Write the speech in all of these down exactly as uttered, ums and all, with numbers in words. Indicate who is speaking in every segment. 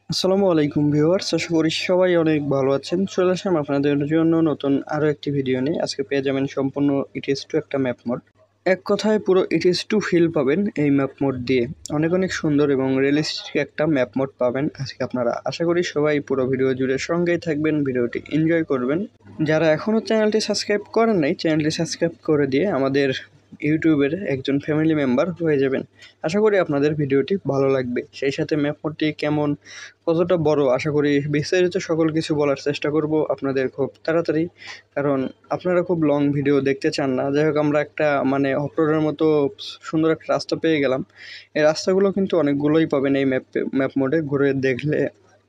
Speaker 1: আসসালামু আলাইকুম ভিউয়ার্স, আশা করি সবাই অনেক ভালো আছেন। চলে আসলাম আপনাদের জন্য নতুন আরও একটি ভিডিও নিয়ে। আজকে পেয়ে যাবেন সম্পূর্ণ ইটিএস টু একটা ম্যাপ মোড। এক কথায় পুরো ইটিএস টু ফিল পাবেন এই ম্যাপ মোড দিয়ে। অনেক অনেক সুন্দর এবং রিয়েলিস্টিক একটা ম্যাপ মোড পাবেন আজকে আপনারা। আশা করি সবাই পুরো ভিডিও জুড়ে সঙ্গেই থাকবেন, ভিডিওটি এনজয় করবেন। যারা এখনও চ্যানেলটি সাবস্ক্রাইব করেন নাই, চ্যানেলটি সাবস্ক্রাইব করে দিয়ে আমাদের ইউটিউবের একজন ফ্যামিলি মেম্বার হয়ে যাবেন। আশা করি আপনাদের ভিডিওটি ভালো লাগবে। সেই সাথে ম্যাপ মোডটি কেমন, কতটা বড়, আশা করি বিস্তারিত সকল কিছু বলার চেষ্টা করব আপনাদের খুব তাড়াতাড়ি, কারণ আপনারা খুব লং ভিডিও দেখতে চান না। যাই হোক, আমরা একটা মানে অফরোডের মতো সুন্দর একটা রাস্তা পেয়ে গেলাম। এই রাস্তাগুলো কিন্তু অনেকগুলোই পাবেন এই ম্যাপ ম্যাপ মোডে। ঘুরে দেখলে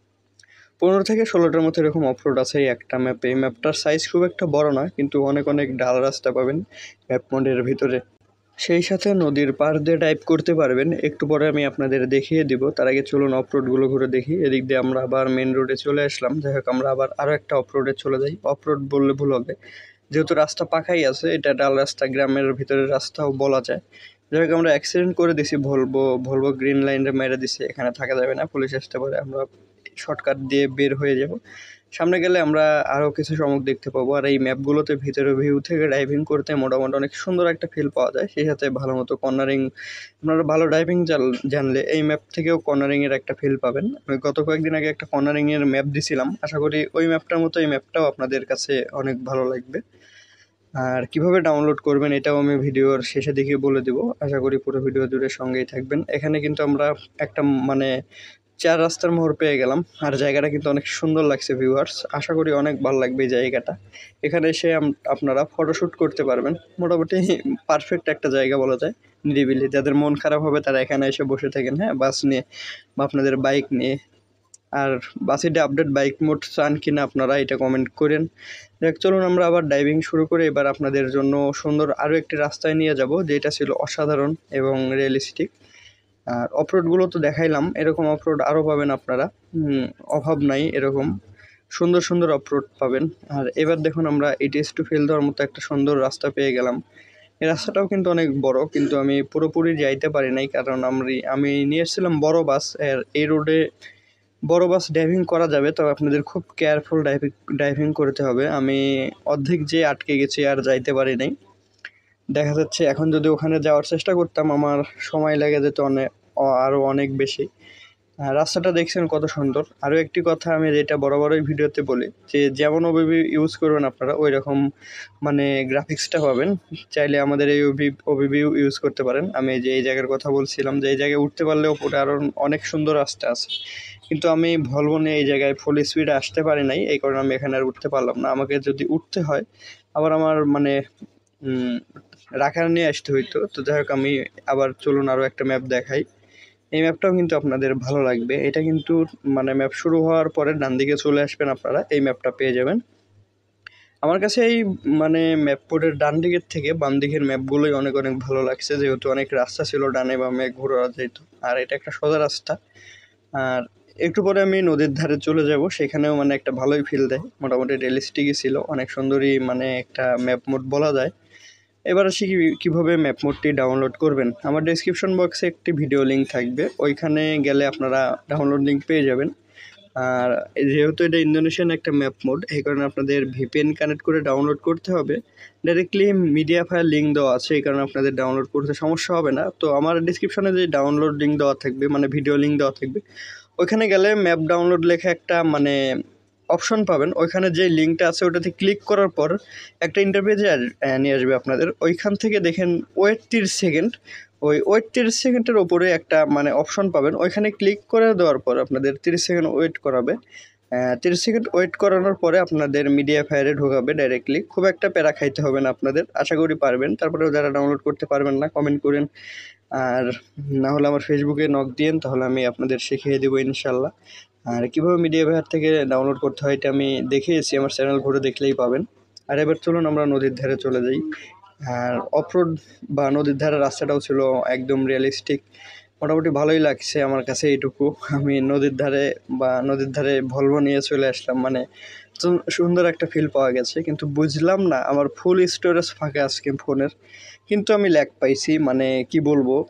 Speaker 1: পনেরো থেকে ষোলোটার মতো এরকম অফরোড আছে এই একটা ম্যাপে। এই ম্যাপটার সাইজ খুব একটা বড় নয়, কিন্তু অনেক অনেক ডাল রাস্তা পাবেন ম্যাপ মোডের ভিতরে। সেই সাথে নদীর পাড় দিয়ে ড্রাইভ করতে পারবেন। একটু পরে আমি আপনাদের দেখিয়ে দিব। তার আগে চলুন অফরোডগুলো ঘুরে দেখি। এদিক দিয়ে আমরা আবার মেন রোডে চলে আসলাম। যাই হোক, আমরা আবার আরও একটা অফরোডে চলে যাই। অফরোড বললে ভুল হবে, যেহেতু রাস্তা পাকাই আছে, এটা ডাল রাস্তা, গ্রামের ভিতরের রাস্তাও বলা যায়। যাই হোক, আমরা অ্যাক্সিডেন্ট করে দিছি, ভলভো ভলভো গ্রিন লাইনে মেরে দিছি। এখানে থাকা যাবে না, পুলিশ আসতে পারে। আমরা শর্টকাট দিয়ে বের হয়ে যাব। সামনে গেলে আমরা আরও কিছু চমক দেখতে পাবো। আর এই ম্যাপগুলোতে ভিতরে ভিউ থেকে ড্রাইভিং করতে মোটামুটি অনেক সুন্দর একটা ফিল পাওয়া যায়। সেই সাথে ভালো মতো কর্নারিং, আপনারা ভালো ড্রাইভিং জানলে এই ম্যাপ থেকেও কর্নারিংয়ের একটা ফিল পাবেন। আমি গত কয়েকদিন আগে একটা কর্নারিংয়ের ম্যাপ দিছিলাম। আশা করি ওই ম্যাপটার মতো এই ম্যাপটাও আপনাদের কাছে অনেক ভালো লাগবে। আর কিভাবে ডাউনলোড করবেন এটাও আমি ভিডিওর শেষে দিকে বলে দেবো। আশা করি পুরো ভিডিও জুড়ে সঙ্গেই থাকবেন। এখানে কিন্তু আমরা একটা মানে চার রাস্তার মোড় পেয়ে গেলাম। আর জায়গাটা কিন্তু অনেক সুন্দর লাগছে ভিউয়ার্স। আশা করি অনেক ভালো লাগবে এই জায়গাটা। এখানে এসে আপনারা ফটোশ্যুট করতে পারবেন। মোটামুটি পারফেক্ট একটা জায়গা বলা যায়, নিরিবিলি। যাদের মন খারাপ হবে তারা এখানে এসে বসে থাকেন, হ্যাঁ, বাস নিয়ে বা আপনাদের বাইক নিয়ে। আর বাসিডে আপডেট বাইক মোড চান কিনা আপনারা এটা কমেন্ট করেন। দেখ, চলুন আমরা আবার ড্রাইভিং শুরু করে এবার আপনাদের জন্য সুন্দর আরও একটি রাস্তায় নিয়ে যাব, যেটা ছিল অসাধারণ এবং রিয়েলিস্টিক। আর অফরোডগুলো তো দেখাইলাম, এরকম অফরোড আরও পাবেন আপনারা, অভাব নাই। এরকম সুন্দর সুন্দর অফরোড পাবেন। আর এবার দেখুন, আমরা ইটিএস টু ফেল দেওয়ার মতো একটা সুন্দর রাস্তা পেয়ে গেলাম। এই রাস্তাটাও কিন্তু অনেক বড়, কিন্তু আমি পুরোপুরি যাইতে পারি নাই, কারণ আমি আমি নিয়ে এসেছিলাম বড় বাস। আর এই রোডে বড় বাস ড্রাইভিং করা যাবে, তবে আপনাদের খুব কেয়ারফুল ড্রাইভিং ড্রাইভিং করতে হবে। আমি অর্ধেক যে আটকে গেছি, আর যাইতে পারি নাই। দেখা যাচ্ছে এখন যদি ওখানে যাওয়ার চেষ্টা করতাম আমার সময় লেগে যেত অনেক, আরও অনেক বেশি। রাস্তাটা দেখছেন কত সুন্দর। আরও একটি কথা আমি যেটা বরাবরই ভিডিওতে বলি, যে যেমন ওবিবি ইউজ করবেন আপনারা ওই রকম মানে গ্রাফিক্সটা পাবেন। চাইলে আমাদের এই ওবি ওবিবি ইউজ করতে পারেন। আমি যে এই জায়গার কথা বলছিলাম, যে এই জায়গায় উঠতে পারলে ওপরে আরও অনেক সুন্দর রাস্তা আছে, কিন্তু আমি ভলভো নিয়ে এই জায়গায় ফুল স্পিডে আসতে পারি নাই। এই কারণে আমি এখানে আর উঠতে পারলাম না। আমাকে যদি উঠতে হয় আবার আমার মানে রাখার নিয়ে আসতে হইতো। তো যাই হোক, আমি আবার চলুন আরও একটা ম্যাপ দেখাই। এই ম্যাপটাও কিন্তু আপনাদের ভালো লাগবে। এটা কিন্তু মানে ম্যাপ শুরু হওয়ার পরে ডান দিকে চলে আসবেন আপনারা, এই ম্যাপটা পেয়ে যাবেন। আমার কাছে এই মানে ম্যাপ বোর্ডের ডান দিকের থেকে বাম দিকের ম্যাপগুলোই অনেক অনেক ভালো লাগছে, যেহেতু অনেক রাস্তা ছিল ডানে বামে ঘোরা যেত। আর এটা একটা সোজা রাস্তা। আর একটু পরে আমি নদীর ধারে চলে যাব, সেখানেও মানে একটা ভালোই ফিল দেয়। মোটামুটি রিয়েলিস্টিকই ছিল, অনেক সুন্দরই মানে একটা ম্যাপ মোড বলা যায়। এবার আসি কীভাবে ম্যাপ মোডটি ডাউনলোড করবেন। আমার ডেসক্রিপশন বক্সে একটি ভিডিও লিঙ্ক থাকবে, ওইখানে গেলে আপনারা ডাউনলোড লিঙ্ক পেয়ে যাবেন। আর যেহেতু এটা ইন্দোনেশিয়ান একটা ম্যাপ মোড, এই কারণে আপনাদের ভিপিএন কানেক্ট করে ডাউনলোড করতে হবে। ডাইরেক্টলি মিডিয়া ফাইল লিঙ্ক দেওয়া আছে, এই কারণে আপনাদের ডাউনলোড করতে সমস্যা হবে না। তো আমার ডিসক্রিপশনে যে ডাউনলোড লিঙ্ক দেওয়া থাকবে, মানে ভিডিও লিঙ্ক দেওয়া থাকবে, ওইখানে গেলে ম্যাপ ডাউনলোড লেখা একটা মানে অপশন পাবেন। ওইখানে যে লিঙ্কটা আছে ওটাতে ক্লিক করার পর একটা ইন্টারপেজে নিয়ে আসবে আপনাদের। ওইখান থেকে দেখেন ওয়েট তিরিশ সেকেন্ড, ওই ওয়েট তিরিশ সেকেন্ডের ওপরে একটা মানে অপশন পাবেন। ওইখানে ক্লিক করে দেওয়ার পর আপনাদের তিরিশ সেকেন্ড ওয়েট করাবে। তিরিশ সেকেন্ড ওয়েট করানোর পরে আপনাদের মিডিয়া ফায়ারে ঢোকাবে ডাইরেক্টলি। খুব একটা প্যারা খাইতে হবে না আপনাদের, আশা করি পারবেন। তারপরেও যারা ডাউনলোড করতে পারবেন না কমেন্ট করেন, আর না হলে আমার ফেসবুকে নক দিয়েন, তাহলে আমি আপনাদের শিখিয়ে দেবো ইনশাল্লাহ। আর কীভাবে মিডিয়া ফায়ার থেকে ডাউনলোড করতে হয় এটা আমি দেখিয়েছি, আমার চ্যানেল ঘুরে দেখলেই পাবেন। আর এবার চলুন আমরা নদীর ধারে চলে যাই। আর অফরোড বা নদীর ধারে রাস্তাটাও ছিল একদম রিয়েলিস্টিক, মোটামুটি ভালোই লাগছে আমার কাছে এইটুকু। আমি নদীর ধারে বা নদীর ধারে ভলভো নিয়ে চলে আসলাম, মানে সুন্দর একটা ফিল পাওয়া গেছে। কিন্তু বুঝলাম না, আমার ফুল স্টোরেজ ফাঁকা আজকে ফোনের, কিন্তু আমি ল্যাগ পাইছি, মানে কি বলবো,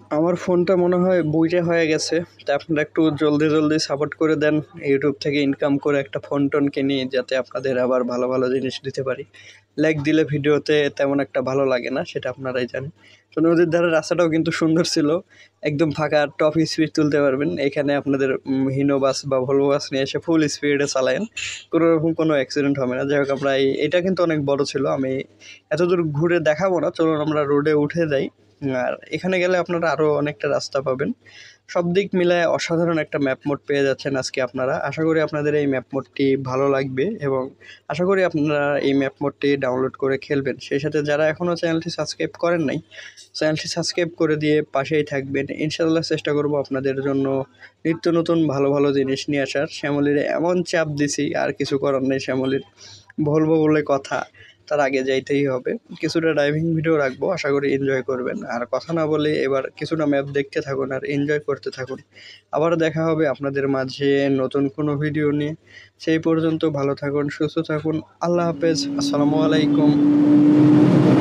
Speaker 1: আমার ফোনটা মনে হয় বইটা হয়ে গেছে, তা আপনারা একটু জলদি জলদি সাপোর্ট করে দেন। ইউটিউব থেকে ইনকাম করে একটা ফোন টোন কিনি, যাতে আপনাদের আবার ভালো ভালো জিনিস দিতে পারি। লাইক দিলে ভিডিওতে তেমন একটা ভালো লাগে না, সেটা আপনারাই জানেন। তো নদীর ধারের রাস্তাটাও কিন্তু সুন্দর ছিল, একদম ফাঁকা, টপ স্পিড তুলতে পারবেন। এখানে আপনাদের হিনো বাস বা ভলভো বাস নিয়ে এসে ফুল স্পিডে চালায়েন, কোনো রকম কোনো অ্যাক্সিডেন্ট হবে না। যাই হোক, আমরা এই এটা কিন্তু অনেক বড় ছিল, আমি এতদূর ঘুরে দেখাবো না, চলুন আমরা রোডে উঠে যাই। আর এখানে গেলে আপনারা আরও অনেকটা রাস্তা পাবেন। সব দিক মিলায় অসাধারণ একটা ম্যাপ মোড পেয়ে যাচ্ছেন আজকে আপনারা। আশা করি আপনাদের এই ম্যাপ মোডটি ভালো লাগবে এবং আশা করি আপনারা এই ম্যাপ মোডটি ডাউনলোড করে খেলবেন। সেই সাথে যারা এখনও চ্যানেলটি সাবস্ক্রাইব করেন নাই, চ্যানেলটি সাবস্ক্রাইব করে দিয়ে পাশেই থাকবেন। ইনশাআল্লাহ চেষ্টা করব আপনাদের জন্য নিত্য নতুন ভালো ভালো জিনিস নিয়ে আসার। শ্যামলির এমন চাপ দিছি, আর কিছু করার নেই, শ্যামলির বলবো বলে কথা, তার আগে যাইতেই হবে। কিছুটা ড্রাইভিং ভিডিও রাখবো, আশা করি এনজয় করবেন। আর কথা না বলে এবার কিছুটা ম্যাপ দেখতে থাকুন আর এনজয় করতে থাকুন। আবার দেখা হবে আপনাদের মাঝে নতুন কোনো ভিডিও নিয়ে। সেই পর্যন্ত ভালো থাকুন, সুস্থ থাকুন। আল্লাহ হাফেজ, আসসালামু আলাইকুম।